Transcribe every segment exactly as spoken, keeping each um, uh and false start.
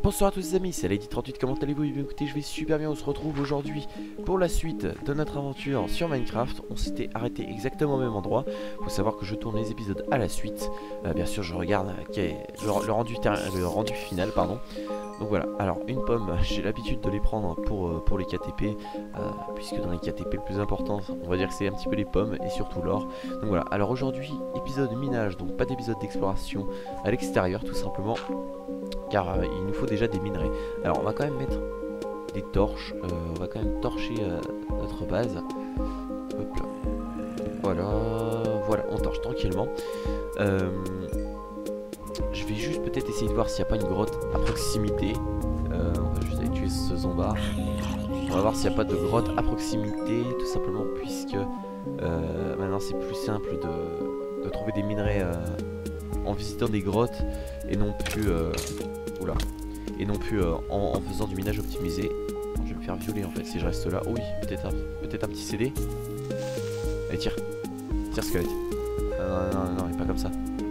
Bonsoir à tous les amis, c'est Lady trente-huit, comment allez-vous? Bien écoutez, je vais super bien, on se retrouve aujourd'hui pour la suite de notre aventure sur Minecraft. On s'était arrêté exactement au même endroit, faut savoir que je tourne les épisodes à la suite. euh, Bien sûr je regarde euh, le, le, rendu le rendu final, pardon. Donc voilà, alors une pomme, j'ai l'habitude de les prendre pour, euh, pour les K T P, euh, puisque dans les K T P le plus important, on va dire que c'est un petit peu les pommes et surtout l'or. Donc voilà, alors aujourd'hui, épisode minage, donc pas d'épisode d'exploration à l'extérieur tout simplement, car euh, il nous faut déjà des minerais. Alors on va quand même mettre des torches, euh, on va quand même torcher euh, notre base. Hop là. Voilà, voilà, on torche tranquillement. Euh, je vais juste peut-être essayer de voir s'il n'y a pas une grotte à proximité. Euh, on va juste aller tuer ce zombard. On va voir s'il n'y a pas de grotte à proximité, tout simplement puisque euh, maintenant c'est plus simple de, de trouver des minerais euh, en visitant des grottes et non plus euh, oula, et non plus euh, en, en faisant du minage optimisé. Je vais me faire violer en fait si je reste là. Oh oui, peut-être un, peut-être un petit C D. Allez, tire, tire squelette. Non non non non, il est pas comme ça.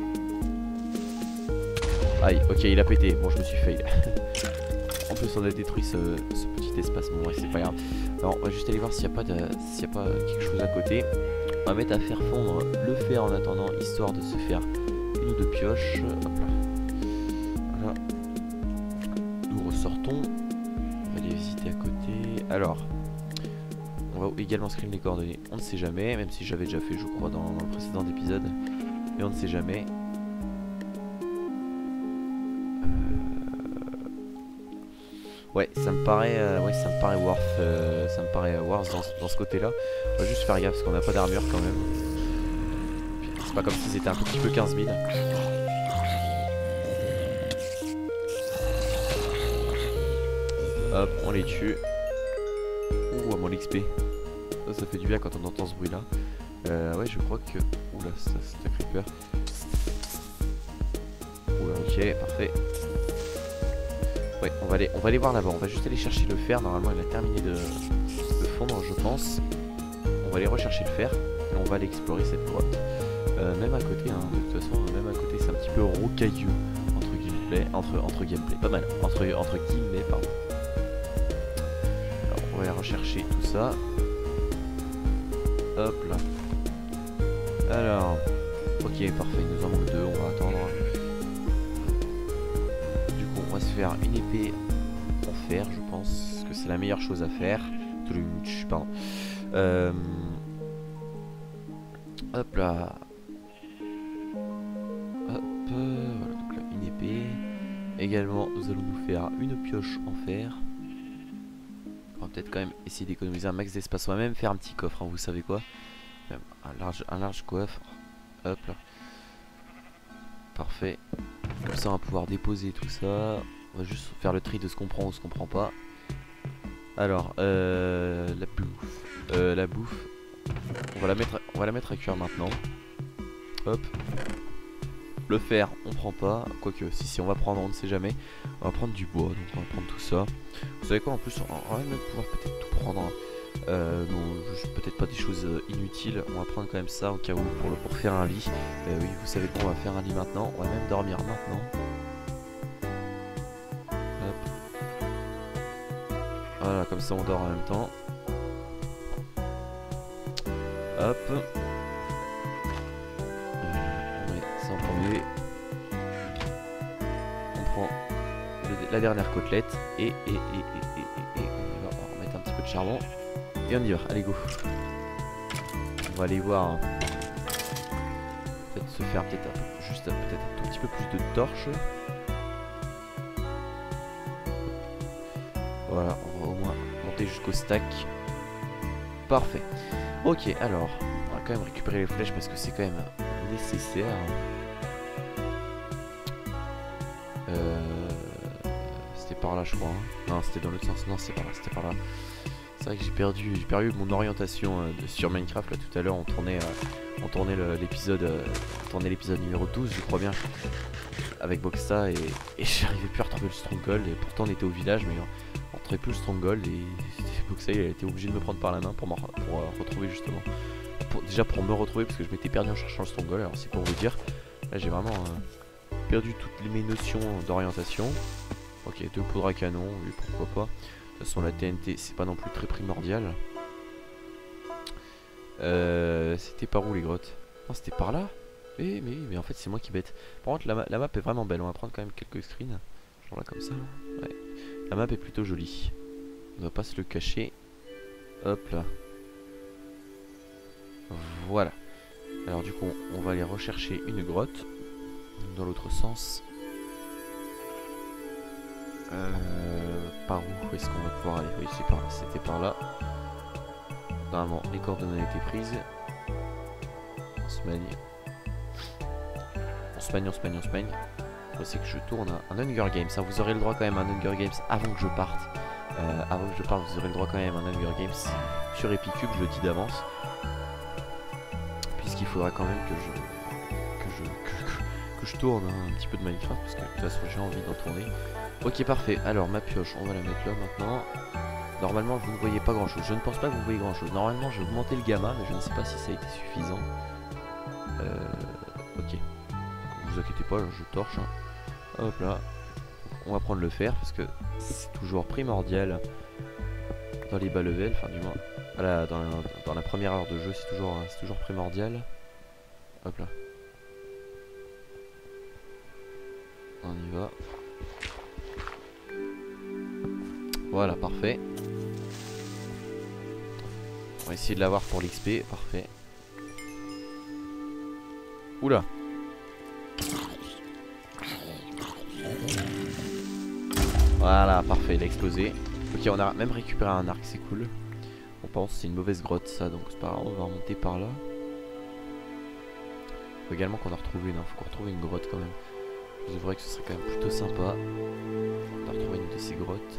Aïe, ok, il a pété. Bon, je me suis fail. En plus on a détruit ce, ce petit espace. Bon ouais, c'est pas grave. Alors on va juste aller voir s'il n'y a pas de, s'il y a pas quelque chose à côté. On va mettre à faire fondre le fer en attendant, histoire de se faire une ou deux pioches. Hop là. Voilà. Nous ressortons. On va aller visiter à côté. Alors, on va également scrire les coordonnées. On ne sait jamais, même si j'avais déjà fait, je crois, dans, dans le précédent épisode. Mais on ne sait jamais. Ouais, ça me paraît, euh, ouais, ça me paraît worth, euh, ça me paraît worth dans, dans ce côté-là. On va juste faire gaffe parce qu'on n'a pas d'armure quand même. C'est pas comme si c'était un petit peu quinze mille. Hop, on les tue. Ouh, à mon X P. Ça, ça fait du bien quand on entend ce bruit-là. Euh, ouais, je crois que... Oula, ça c'est un creeper. Oula, ok, parfait. Ouais, on va aller, on va aller voir là-bas. On va juste aller chercher le fer. Normalement, il a terminé de, de fondre, je pense. On va aller rechercher le fer et on va aller explorer cette grotte. Euh, même à côté, hein, de toute façon, même à côté, c'est un petit peu rocailleux entre gameplay, entre entre gameplay, pas mal, entre entre guillemets, pardon. Alors, on va aller rechercher tout ça. Hop là. Alors, ok, parfait. Il nous en manque deux. On va attendre. On va se faire une épée en fer, je pense que c'est la meilleure chose à faire. Pardon. Euh... Hop là. Hop, voilà, donc là, une épée. Également, nous allons nous faire une pioche en fer. On va peut-être quand même essayer d'économiser un max d'espace. On va même faire un petit coffre, hein, vous savez quoi. Un large, un large coffre. Hop là. Parfait. Comme ça on va pouvoir déposer tout ça. On va juste faire le tri de ce qu'on prend ou ce qu'on prend pas. Alors euh, la bouffe. Euh, la bouffe. On va la mettre on va la mettre à cuire maintenant. Hop. Le fer on prend pas. Quoique si si on va prendre, on ne sait jamais. On va prendre du bois, donc on va prendre tout ça. Vous savez quoi, en plus on va même pouvoir peut-être tout prendre. Euh, non, peut-être pas des choses inutiles. On va prendre quand même ça au cas où pour, le, pour faire un lit. Euh, oui, vous savez qu'on va faire un lit maintenant. On va même dormir maintenant. Hop. Voilà, comme ça on dort en même temps. Hop. On met ça en premier. On prend le, la dernière côtelette et et et et et et, et on va remettre un petit peu de charbon. Et on y va, allez go. On va aller voir hein. Peut-être se faire peut-être juste peut-être un tout petit peu plus de torches. Voilà, on va au moins monter jusqu'au stack. Parfait. Ok, alors on va quand même récupérer les flèches parce que c'est quand même nécessaire. Euh... C'était par là je crois hein. Non, c'était dans l'autre sens. Non, c'est par là, c'était par là. C'est vrai que j'ai perdu, j'ai perdu mon orientation euh, de, sur Minecraft là tout à l'heure. On tournait, euh, on tournait l'épisode, euh, on tournait l'épisode numéro douze, je crois bien, avec Boxta et, et j'arrivais plus à retrouver le stronghold. Et pourtant on était au village, mais on, on trouvait plus le stronghold et Boxta il a été obligé de me prendre par la main pour me pour, euh, retrouver justement, pour, déjà pour me retrouver parce que je m'étais perdu en cherchant le stronghold. Alors c'est pour vous dire, là j'ai vraiment euh, perdu toutes mes notions d'orientation. Ok, deux poudres à canon, oui, pourquoi pas. De toute façon, la T N T, c'est pas non plus très primordial. Euh, c'était par où les grottes? Non, c'était par là. Eh, mais, mais en fait, c'est moi qui bête. Par contre, la, ma la map est vraiment belle. On va prendre quand même quelques screens. Genre là, comme ça. Là. Ouais. La map est plutôt jolie. On va pas se le cacher. Hop là. Voilà. Alors, du coup, on va aller rechercher une grotte. Dans l'autre sens. Euh, par où est-ce qu'on va pouvoir aller? Oui, c'est par là. C'était par là. Normalement, les coordonnées ont été prises. On se magne. On se magne, on se magne, on se magne. C'est que je tourne un Hunger Games. Hein. Vous aurez le droit quand même à un Hunger Games avant que je parte. Euh, avant que je parte, vous aurez le droit quand même à un Hunger Games sur Epicube, je le dis d'avance. Puisqu'il faudra quand même que je que je, que, que, que je tourne hein, un petit peu de Minecraft. Parce que de toute façon, j'ai envie d'en tourner. Ok, parfait. Alors, ma pioche, on va la mettre là maintenant. Normalement, vous ne voyez pas grand chose. Je ne pense pas que vous voyez grand chose. Normalement, j'ai augmenté le gamma, mais je ne sais pas si ça a été suffisant. Euh, ok. Ne vous inquiétez pas, je torche. Hein. Hop là. On va prendre le fer parce que c'est toujours primordial dans les bas level. Enfin, du moins, voilà, dans, la, dans la première heure de jeu, c'est toujours, c'est toujours primordial. Hop là. On y va. Voilà, parfait. On va essayer de l'avoir pour l'X P, parfait. Oula. Voilà, parfait, il a explosé. Ok, on a même récupéré un arc, c'est cool. On pense que c'est une mauvaise grotte ça, donc c'est pas grave, on va remonter par là. Faut également qu'on en retrouve une, hein. Faut qu'on retrouve une grotte quand même. Je vrai que ce serait quand même plutôt sympa. On a retrouvé une de ces grottes.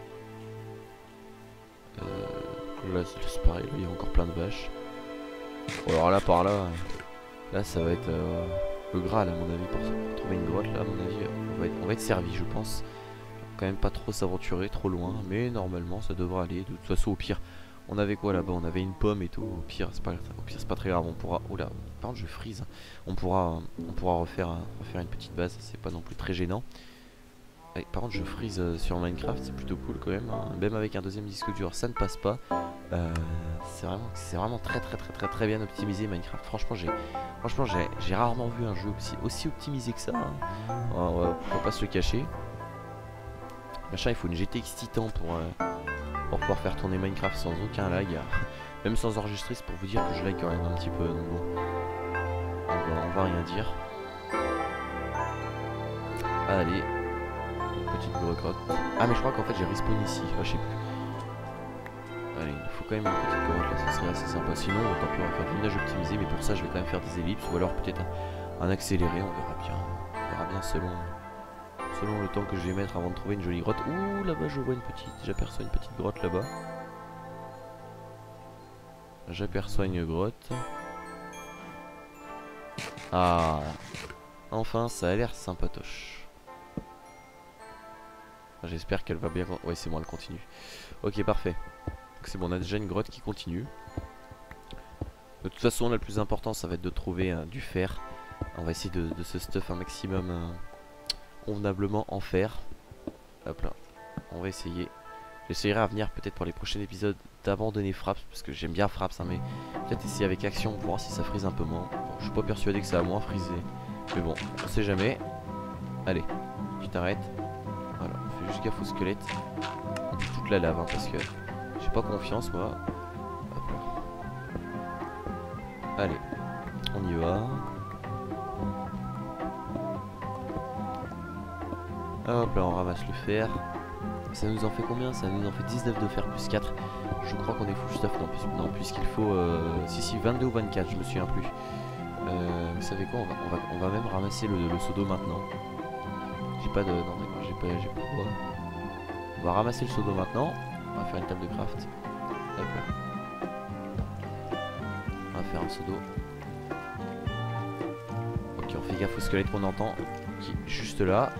Euh, là c'est pareil, là, il y a encore plein de vaches. Bon, alors là par là, là ça va être euh, le Graal à mon avis pour, pour trouver une grotte. Là à mon avis on va être, on va être servi je pense. Quand même pas trop s'aventurer trop loin, mais normalement ça devrait aller. De toute façon au pire, on avait quoi là-bas? On avait une pomme et tout. Au pire c'est pas, au pire c'est pas très grave. On pourra, oh là, par contre je freeze. On pourra, on pourra refaire, refaire une petite base. C'est pas non plus très gênant. Et, par contre je freeze euh, sur Minecraft, c'est plutôt cool quand même. Hein. Même avec un deuxième disque dur, ça ne passe pas. Euh, c'est vraiment, c'est vraiment très très très très très bien optimisé Minecraft. Franchement j'ai, franchement j'ai, j'ai rarement vu un jeu aussi, aussi optimisé que ça. Hein. On, va, on va pas se le cacher. Machin, il faut une G T X Titan pour, euh, pour pouvoir faire tourner Minecraft sans aucun lag. Même sans enregistrer, c'est pour vous dire que je lag quand même un petit peu. Donc bon, on va, on va rien dire. Allez, une petite grotte. Ah mais je crois qu'en fait j'ai respawn ici, ah, je sais plus. Allez, il faut quand même une petite grotte là, ça serait assez sympa. Sinon, tant pis, on va faire du minage optimisé, mais pour ça je vais quand même faire des ellipses ou alors peut-être un, un accéléré, on verra bien. On verra bien selon... Selon le temps que je vais mettre avant de trouver une jolie grotte. Ouh, là-bas je vois une petite, j'aperçois une petite grotte là-bas. J'aperçois une grotte. Ah, enfin ça a l'air sympatoche. J'espère qu'elle va bien... Ouais c'est bon, elle continue. Ok, parfait. C'est bon, on a déjà une grotte qui continue. De toute façon, là, le plus important ça va être de trouver euh, du fer. On va essayer de, de se stuff un maximum... Euh, convenablement en fer. Hop là, on va essayer. J'essaierai à venir peut-être pour les prochains épisodes d'abandonner Fraps parce que j'aime bien Fraps hein, mais peut-être essayer avec Action pour voir si ça frise un peu moins. Bon, je suis pas persuadé que ça va moins friser, mais bon, on sait jamais. Allez, tu t'arrêtes. Voilà, on fait juste gaffe au squelette. On dit toute la lave hein, parce que j'ai pas confiance moi. Hop là. Allez, on y va. Hop là, on ramasse le fer. Ça nous en fait combien? Ça nous en fait dix-neuf de fer plus quatre. Je crois qu'on est full stuff. Non, puis, non puisqu'il faut... Euh, si, si, vingt-deux ou vingt-quatre, je me souviens plus. Euh, vous savez quoi, on va, on, va, on va même ramasser le, le seau d'eau maintenant. J'ai pas de... Non, d'accord, j'ai pas, j'ai pas de bois. On va ramasser le seau d'eau maintenant. On va faire une table de craft. Hop là. On va faire un seau d'eau. Ok, on fait gaffe au squelette qu'on entend. Qui est juste là.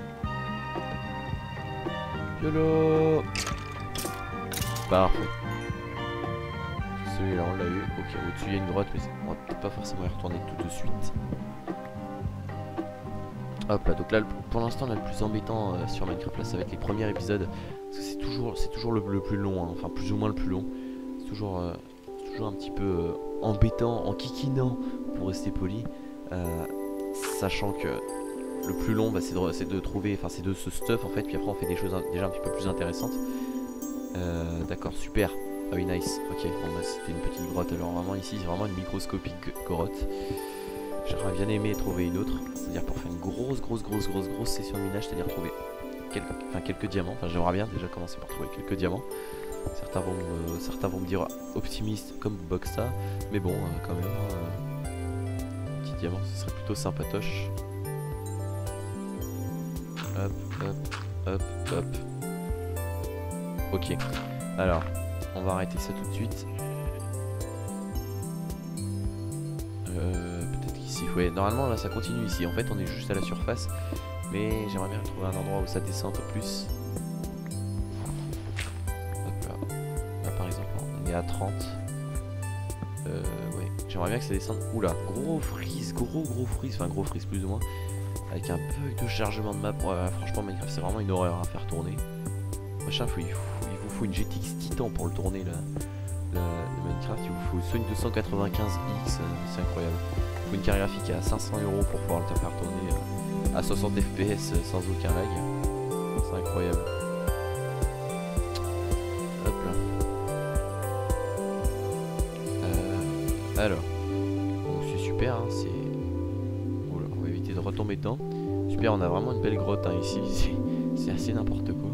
YOLO. Parfait. Celui-là on l'a eu. Ok, au-dessus il y a une grotte, mais on va peut-être pas forcément y retourner tout de suite. Hop là, donc là pour l'instant là le plus embêtant euh, sur Minecraft là ça va être les premiers épisodes. Parce que c'est toujours, c'est toujours le, le plus long, hein. Enfin plus ou moins le plus long. C'est toujours, euh, toujours un petit peu euh, embêtant, enquiquinant pour rester poli. Euh, sachant que le plus long bah, c'est de, de trouver, enfin c'est de ce stuff en fait. Puis après on fait des choses un, déjà un petit peu plus intéressantes. Euh, D'accord, super. Ah oui, nice. Ok, bon bah c'était une petite grotte. Alors vraiment ici c'est vraiment une microscopique grotte. J'aurais bien aimé trouver une autre, c'est-à-dire pour faire une grosse, grosse, grosse, grosse, grosse session de minage, c'est-à-dire trouver quelques, enfin, quelques diamants. Enfin, j'aimerais bien déjà commencer par trouver quelques diamants. Certains vont me, certains vont me dire optimiste comme Boxa, mais bon, euh, quand même, euh, petit diamant, ce serait plutôt sympatoche. Hop, hop, hop, hop. Ok, alors, on va arrêter ça tout de suite. Euh, peut-être qu'ici, ouais, normalement là ça continue ici. En fait, on est juste à la surface, mais j'aimerais bien trouver un endroit où ça descend un peu plus. Hop là, là par exemple, on est à trente. Euh, ouais, j'aimerais bien que ça descende. Oula, gros freeze, gros gros freeze, enfin gros freeze plus ou moins, avec un bug de chargement de map. Ouais, franchement, Minecraft c'est vraiment une horreur à faire tourner. Machin, il, faut, il, faut, il vous faut une G T X Titan pour le tourner là. Le, le Minecraft, il vous faut soit une deux cent quatre-vingt-quinze X, euh, c'est incroyable. Il faut une carte graphique à cinq cents euros pour pouvoir le faire tourner euh, à soixante F P S euh, sans aucun lag. C'est incroyable. Hop là. Euh, alors, bon, c'est super, hein, c'est. Oula, on va éviter de retomber dedans. Super, on a vraiment une belle grotte hein, ici, c'est assez n'importe quoi.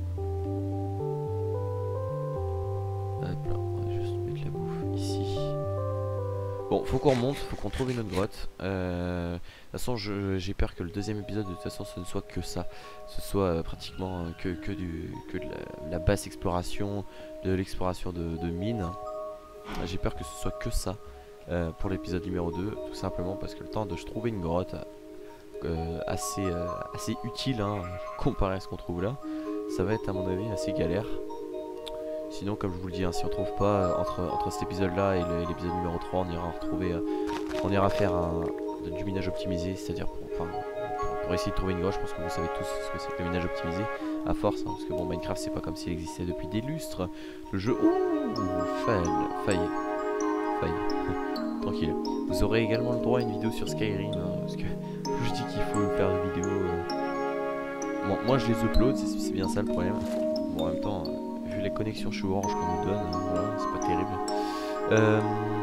Bon, faut qu'on remonte, faut qu'on trouve une autre grotte. Euh, de toute façon, j'ai peur que le deuxième épisode, de toute façon, ce ne soit que ça. Ce soit euh, pratiquement euh, que, que, du, que de la, la basse exploration, de l'exploration de, de mines. J'ai peur que ce soit que ça euh, pour l'épisode numéro deux. Tout simplement parce que le temps de trouver une grotte euh, assez, euh, assez utile hein, comparé à ce qu'on trouve là, ça va être à mon avis assez galère. Sinon, comme je vous le dis, hein, si on trouve pas euh, entre, entre cet épisode là et l'épisode numéro trois, on ira retrouver, euh, on ira faire un, du minage optimisé, c'est-à-dire pour, enfin, pour, pour essayer de trouver une grotte. Je pense que vous savez tous ce que c'est que le minage optimisé, à force, hein, parce que bon, Minecraft c'est pas comme s'il existait depuis des lustres. Le jeu, ouh, fail, faille, faille, tranquille. Vous aurez également le droit à une vidéo sur Skyrim, hein, parce que plus je dis qu'il faut faire des vidéos, euh... bon, moi je les upload, c'est bien ça le problème. Bon, en même temps. Euh, vu les connexions chez Orange qu'on nous donne, hein, voilà, c'est pas terrible. Euh...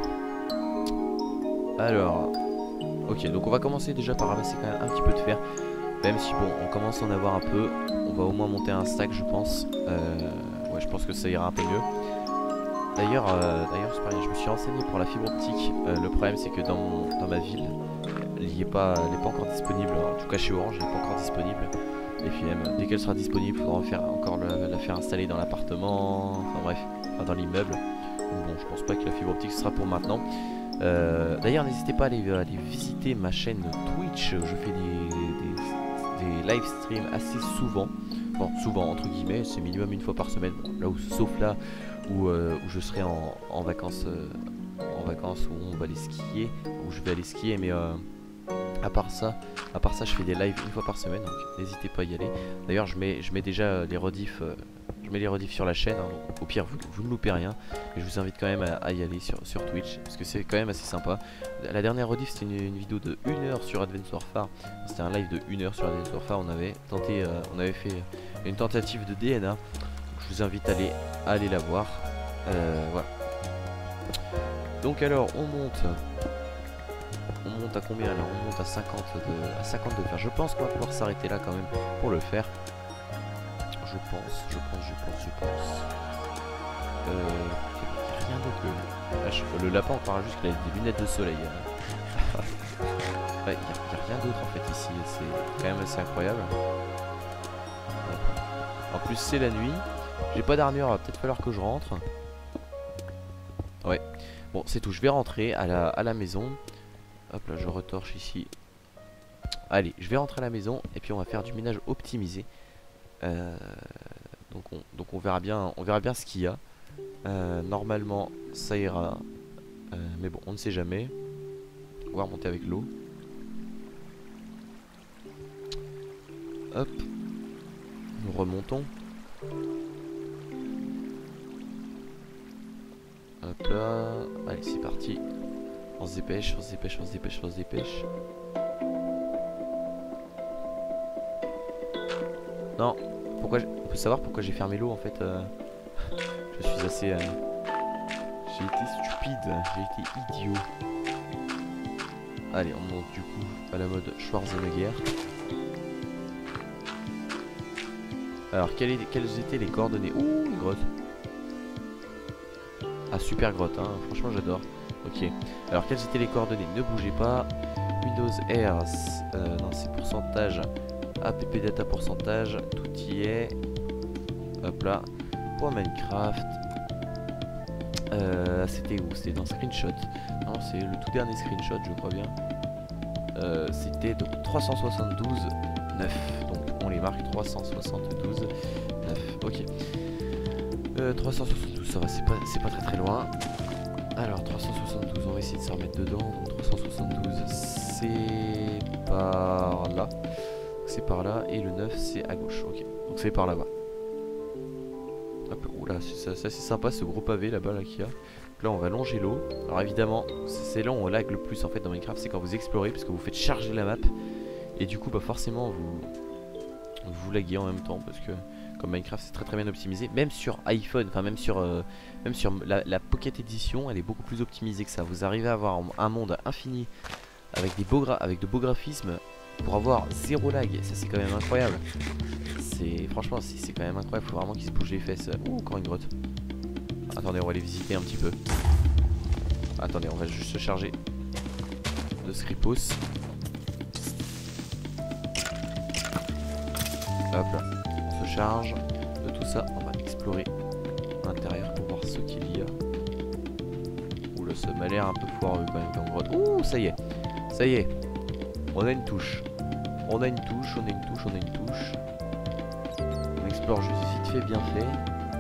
Alors, ok, donc on va commencer déjà par ramasser quand même un petit peu de fer. Même si bon, on commence à en avoir un peu, on va au moins monter un stack, je pense. Euh... Ouais, je pense que ça ira un peu mieux. D'ailleurs, euh, d'ailleurs, c'est pas rien, je me suis renseigné pour la fibre optique. Euh, le problème, c'est que dans, mon, dans ma ville, elle n'est pas, pas encore disponible. En tout cas, chez Orange, elle n'est pas encore disponible. Et puis même, dès qu'elle sera disponible, il faudra faire, encore la, la faire installer dans l'appartement, enfin bref, enfin dans l'immeuble. Bon, je pense pas que la fibre optique sera pour maintenant. Euh, D'ailleurs, n'hésitez pas à aller, à aller visiter ma chaîne Twitch. Je fais des, des, des live streams assez souvent. Bon, souvent entre guillemets, c'est minimum une fois par semaine. Bon, là où, sauf là où, euh, où je serai en, en vacances, euh, en vacances où on va aller skier, où je vais aller skier, mais euh, à part ça, à part ça, je fais des lives une fois par semaine, donc n'hésitez pas à y aller. D'ailleurs, je mets, je mets déjà les rediffs, euh, je mets les rediffs sur la chaîne. Hein, donc, au pire, vous, vous ne loupez rien. Mais je vous invite quand même à, à y aller sur, sur Twitch, parce que c'est quand même assez sympa. La dernière rediff, c'était une, une vidéo de une heure sur Advance Warfare. C'était un live de une heure sur Advance Warfare. On avait tenté, euh, on avait fait une tentative de D N A. Donc, je vous invite à aller, à aller la voir. Euh, voilà. Donc alors, on monte. On monte à combien là? On monte à cinquante de, à cinquante de fer. Je pense qu'on va pouvoir s'arrêter là quand même pour le faire. Je pense, je pense, je pense, je pense. Euh, y a rien d'autre que... Là, je... Le lapin, on croira juste qu'il a des lunettes de soleil. Ouais, y a, y a rien d'autre en fait ici. C'est quand même assez incroyable. En plus, c'est la nuit. J'ai pas d'armure, va peut-être falloir que je rentre. Ouais. Bon, c'est tout. Je vais rentrer à la, à la maison. Hop là, je retorche ici. Allez, je vais rentrer à la maison et puis on va faire du ménage optimisé. Euh, donc, on, donc on verra bien, on verra bien ce qu'il y a. Euh, normalement, ça ira. Euh, mais bon, on ne sait jamais. On va remonter avec l'eau. Hop. Nous remontons. Hop là. Allez, c'est parti. On se dépêche, on se dépêche, on se dépêche, on se dépêche. Non. Pourquoi on peut savoir pourquoi j'ai fermé l'eau en fait. euh... Je suis assez... Euh... J'ai été stupide, j'ai été idiot. Allez, on monte du coup à la mode Schwarzenegger. Alors, quelles, est, quelles étaient les coordonnées? Ouh, une grotte. Ah, super grotte, hein. Franchement, j'adore. Ok. Alors, quelles étaient les coordonnées? Ne bougez pas. Windows R, euh, non, c'est pourcentage. App data pourcentage. Tout y est. Hop là. Pour Minecraft. Euh, C'était où? C'était dans Screenshot. Non, c'est le tout dernier screenshot, je crois bien. Euh, C'était donc trois cent soixante-douze neuf. Donc, on les marque trois cent soixante-douze neuf. Ok. Euh, trois cent soixante-douze, ça va, c'est pas, c'est pas très très loin. Alors, trois cent soixante-douze, on va essayer de se remettre dedans. Donc, trois cent soixante-douze, c'est par là. C'est par là. Et le neuf, c'est à gauche. Ok. Donc, c'est par là-bas. Hop, oula, ça, ça c'est sympa ce gros pavé là-bas là, qu'il y a. Donc là, on va longer l'eau. Alors, évidemment, c'est là où on lag le plus en fait dans Minecraft, c'est quand vous explorez, parce que vous faites charger la map. Et du coup, bah forcément, vous vous laguez en même temps, parce que comme Minecraft c'est très très bien optimisé, même sur iPhone, enfin même sur euh, même sur la, la Pocket Edition, elle est beaucoup plus optimisée que ça. Vous arrivez à avoir un monde infini avec des beaux avec de beaux graphismes pour avoir zéro lag. Ça c'est quand même incroyable. C'est franchement c'est quand même incroyable. Faut vraiment qu'il se bouge les fesses. Ouh, encore une grotte. Attendez, on va aller visiter un petit peu. Attendez, on va juste se charger de Scripos. Hop là, on se charge de tout ça. On va explorer l'intérieur pour voir ce qu'il y a. Oula, ça m'a l'air un peu foireux quand même comme grotte. Ouh, ça y est, ça y est. On a une touche. On a une touche, on a une touche, on a une touche. On explore juste vite fait, bien fait.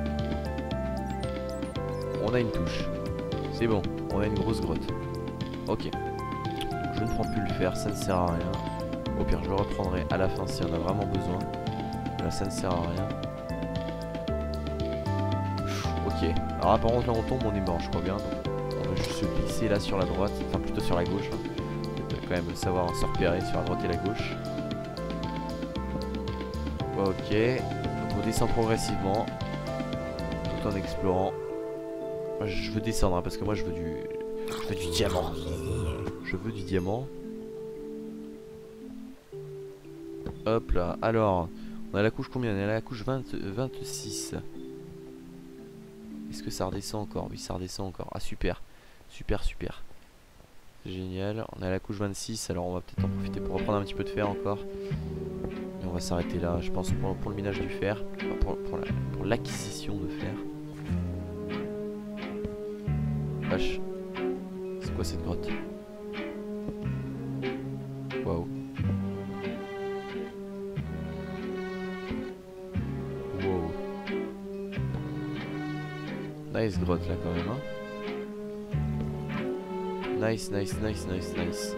On a une touche. C'est bon, on a une grosse grotte. Ok. Donc je ne prends plus le fer, ça ne sert à rien. Au pire, je le reprendrai à la fin si on a vraiment besoin. Là, ça ne sert à rien. Ok. Alors, apparemment, là, on tombe, on est mort, je crois bien. Donc, on va juste se glisser là sur la droite. Enfin, plutôt sur la gauche. Hein. On peut quand même savoir se repérer sur la droite et la gauche. Ok. Donc, on descend progressivement. Tout en explorant. Moi, je veux descendre hein, parce que moi, je veux du. Je veux du diamant. Je veux du diamant. Hop là. Alors. On a la couche combien? On a la couche vingt, vingt-six. Est-ce que ça redescend encore? Oui, ça redescend encore. Ah, super. Super, super. Génial. On a la couche vingt-six. Alors, on va peut-être en profiter pour reprendre un petit peu de fer encore. Et on va s'arrêter là, je pense, pour, pour le minage du fer. Enfin, pour, pour l'acquisition la, de fer. Vache. C'est quoi cette grotte? Waouh. Nice grotte là quand même hein. Nice, nice, nice, nice, nice.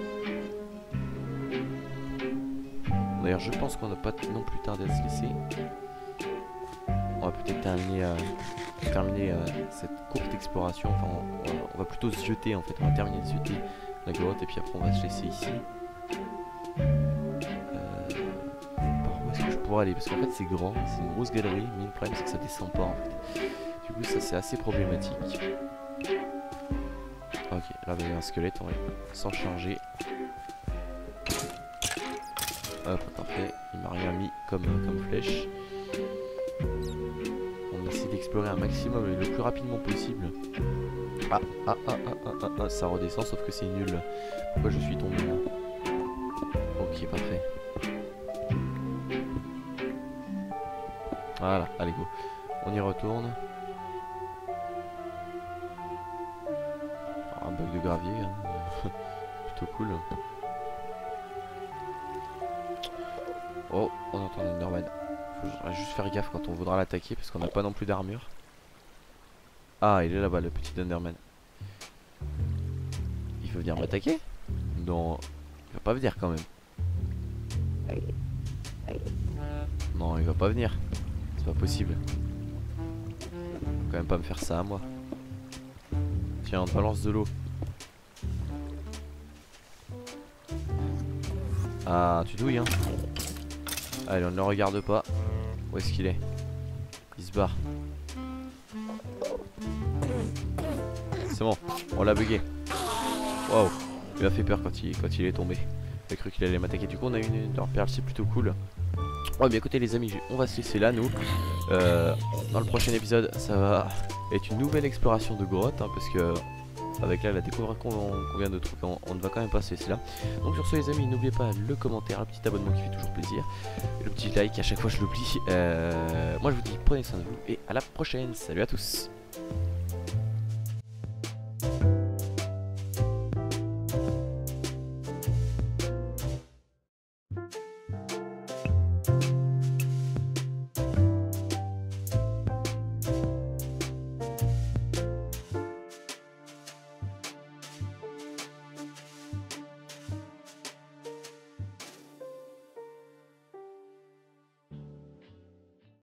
D'ailleurs je pense qu'on n'a pas non plus tardé à se laisser. On va peut-être terminer, euh, terminer euh, cette courte exploration. Enfin on, on, on va plutôt se jeter en fait. On va terminer de se jeter la grotte et puis après on va se laisser ici. euh, Par où est-ce que je pourrais aller? Parce qu'en fait c'est grand, c'est une grosse galerie. Mais le problème c'est que ça descend pas en fait. Du coup ça c'est assez problématique. Ok, là il y a un squelette, on va s'en charger. Hop, parfait, il m'a rien mis comme, comme flèche. On essaie d'explorer un maximum et le plus rapidement possible. Ah, ah, ah, ah, ah, ah, ah, ça redescend sauf que c'est nul. Pourquoi je suis tombé là? Ok, parfait. Voilà, allez go. On y retourne. Un bug de gravier, hein. Plutôt cool. Oh, on entend un Enderman. Faut juste faire gaffe quand on voudra l'attaquer parce qu'on n'a pas non plus d'armure. Ah, il est là-bas le petit Enderman. Il veut venir m'attaquer? Non, il va pas venir quand même. Non, il va pas venir. C'est pas possible. Faut quand même pas me faire ça à moi. Tiens, on te balance de l'eau. Ah, tu douilles hein. Allez, on ne le regarde pas. Où est-ce qu'il est? Il se barre. C'est bon, on l'a bugué. Waouh, il a fait peur quand il, quand il est tombé. J'ai cru qu'il allait m'attaquer. Du coup, on a une leur perle, c'est plutôt cool. Ouais, bien écoutez, les amis, on va se laisser là, nous. Euh, dans le prochain épisode, ça va être une nouvelle exploration de grotte, hein, parce que avec là la découverte qu'on qu'on vient de trouver, on, on ne va quand même pas se laisser là. Donc sur ce, les amis, n'oubliez pas le commentaire, le petit abonnement qui fait toujours plaisir, et le petit like, à chaque fois je l'oublie. Euh, moi, je vous dis, prenez soin de vous et à la prochaine. Salut à tous.